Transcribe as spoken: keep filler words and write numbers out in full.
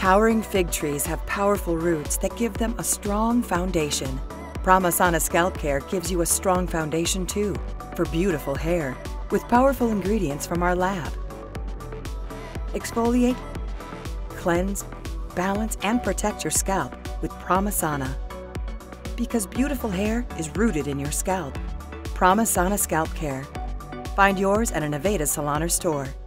Towering fig trees have powerful roots that give them a strong foundation. Pramāsana Scalp Care gives you a strong foundation too, for beautiful hair, with powerful ingredients from our lab. Exfoliate, cleanse, balance, and protect your scalp with Pramāsana. Because beautiful hair is rooted in your scalp. Pramāsana Scalp Care. Find yours at an Aveda Salon or store.